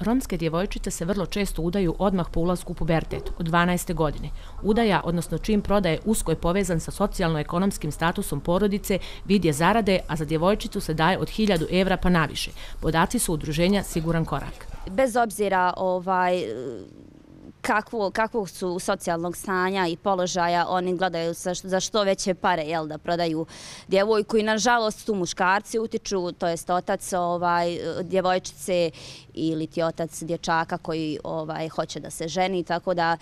Romske djevojčice se vrlo često udaju odmah po ulasku u pubertet, od 12. godine. Udaja, odnosno čin prodaje, usko je povezan sa socijalno-ekonomskim statusom porodice, vid je zarade, a za djevojčicu se daje od 1000 evra pa naviše. Podaci su udruženja Siguran korak. Bez obzira kakvog su socijalnog stanja i položaja, oni gledaju za što veće pare da prodaju djevojku i nažalost tu muškarci utiču, to jest otac djevojčice ili ti otac dječaka koji hoće da se ženi, tako da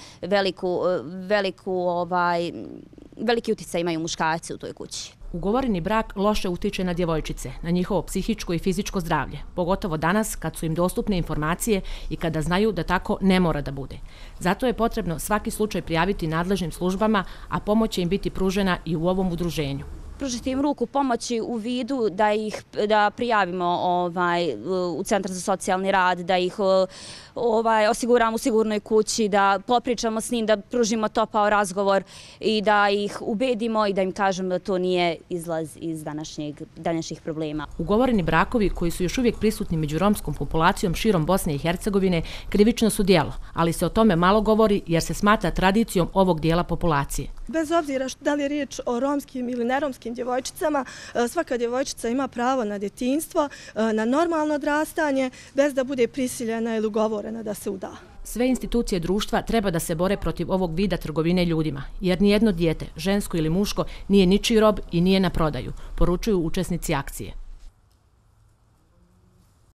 veliki utjecaj imaju muškarci u toj kući. Ugovoreni brak loše utiče na djevojčice, na njihovo psihičko i fizičko zdravlje, pogotovo danas kad su im dostupne informacije i kada znaju da tako ne mora da bude. Zato je potrebno svaki slučaj prijaviti nadležnim službama, a pomoć će im biti pružena i u ovom udruženju. Pružiti im ruku pomoći u vidu da prijavimo u Centar za socijalni rad, da ih osiguramo u sigurnoj kući, da popričamo s njim, da pružimo topao razgovor i da ih ubedimo i da im kažemo da to nije izlaz iz današnjih problema. Ugovoreni brakovi koji su još uvijek prisutni među romskom populacijom širom Bosne i Hercegovine krivično su djelo, ali se o tome malo govori jer se smatra tradicijom ovog dijela populacije. Bez obzira da li je riječ o romskim ili neromskim djevojčicama, svaka djevojčica ima pravo na djetinjstvo, na normalno odrastanje, bez da bude prisiljena ili ugovorena da se uda. Sve institucije društva treba da se bore protiv ovog vida trgovine ljudima, jer nijedno dijete, žensko ili muško, nije ničiji rob i nije na prodaju, poručuju učesnici akcije.